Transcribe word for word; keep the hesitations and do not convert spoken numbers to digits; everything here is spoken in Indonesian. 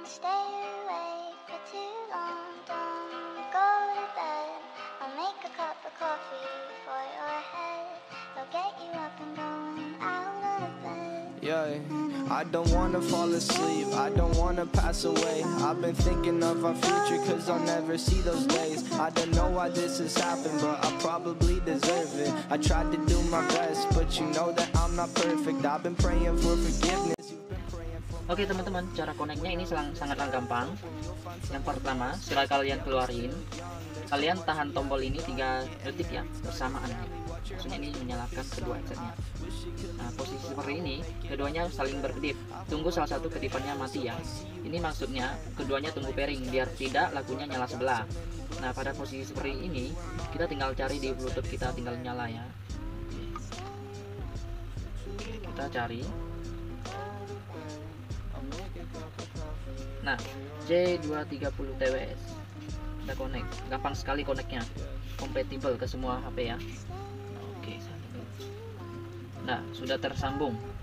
stay awake for too long. Don't go to bed. I'll make a cup of coffee for your head. I'll get you up and going out of bed. Yeah, I don't wanna fall asleep, I don't wanna pass away. I've been thinking of our future cause I'll never see those days. I don't know why this has happened, but I probably deserve it. I tried to do my best, but you know that I'm not perfect. I've been praying for forgiveness. Oke teman-teman, cara connect-nya ini selang, sangatlah gampang. Yang pertama, setelah kalian keluarin, kalian tahan tombol ini tiga detik ya, bersamaan. Maksudnya ini menyalakan kedua headsetnya. Nah, posisi seperti ini, keduanya saling berkedip. Tunggu salah satu kedipannya mati ya. Ini maksudnya keduanya tunggu pairing biar tidak lagunya nyala sebelah. Nah, pada posisi seperti ini, kita tinggal cari di Bluetooth kita tinggal nyala ya. Kita cari. Nah, C dua tiga nol T W S kita connect, gampang sekali connectnya, kompatibel ke semua H P ya. Oke, nah sudah tersambung.